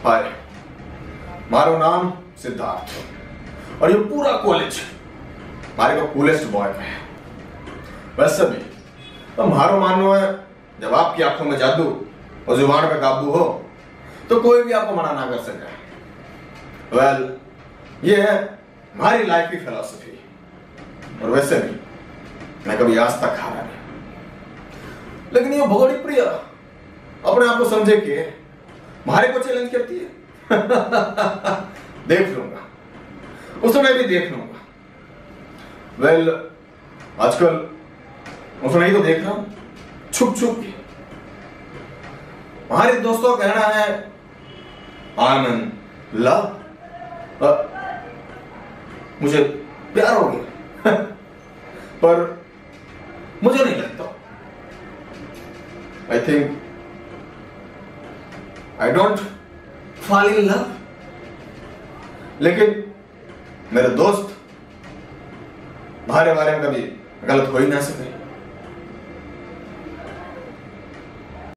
हाय, मारो नाम सिद्धार्थ और ये पूरा कॉलेज मारे को कूलेस्ट बॉय है। वैसे भी तो मारो मानो है, जब आपकी आंखों में जादू और जुबान पे काबू हो तो कोई भी आपको मना ना कर सके। वेल, ये है हमारी लाइफ की फिलॉसफी। और वैसे भी मैं कभी आज तक हारा नहीं, लेकिन ये भगोड़ी प्रिया अपने आप को समझे कि हमारे को चैलेंज करती है। देख लूंगा, उसे मैं भी देख लूंगा। वेल, आजकल उसे नहीं तो देख रहा हूं छुप छुप के। हमारे दोस्तों का कहना है आई एम इन लव, मुझे प्यार हो गया। पर मुझे नहीं लगता। I think I don't fall in love. लेकिन मेरे दोस्त हमारे बारे में कभी गलत हो ही ना सके।